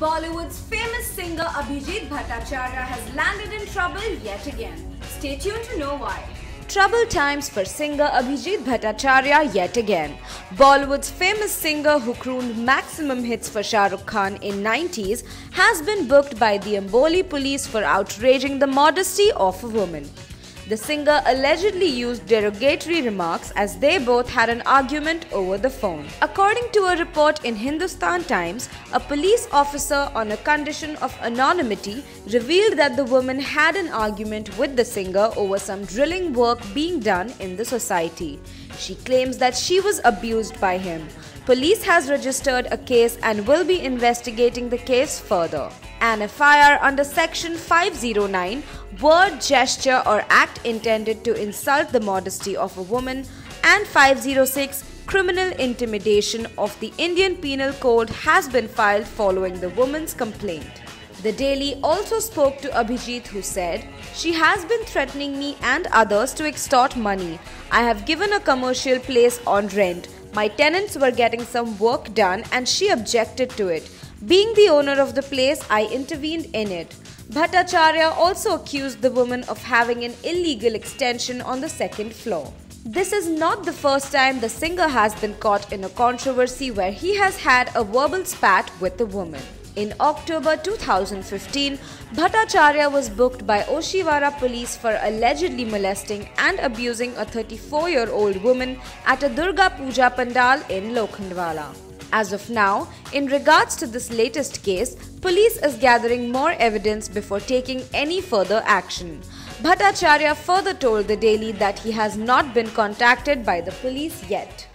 Bollywood's famous singer Abhijeet Bhattacharya has landed in trouble yet again. Stay tuned to know why. Trouble times for singer Abhijeet Bhattacharya yet again. Bollywood's famous singer who crooned maximum hits for Shah Rukh Khan in 90s has been booked by the Amboli police for outraging the modesty of a woman. The singer allegedly used derogatory remarks as they both had an argument over the phone. According to a report in Hindustan Times, a police officer on a condition of anonymity revealed that the woman had an argument with the singer over some drilling work being done in the society. She claims that she was abused by him. Police has registered a case and will be investigating the case further. An FIR under Section 509, word, gesture or act intended to insult the modesty of a woman, and 506, criminal intimidation of the Indian Penal Code has been filed following the woman's complaint. The Daily also spoke to Abhijeet, who said, "She has been threatening me and others to extort money. I have given a commercial place on rent. My tenants were getting some work done and she objected to it. Being the owner of the place, I intervened in it." Bhattacharya also accused the woman of having an illegal extension on the second floor. This is not the first time the singer has been caught in a controversy where he has had a verbal spat with the woman. In October 2015, Bhattacharya was booked by Oshiwara police for allegedly molesting and abusing a 34-year-old woman at a Durga Puja pandal in Lokhandwala. As of now, in regards to this latest case, police is gathering more evidence before taking any further action. Bhattacharya further told the Daily that he has not been contacted by the police yet.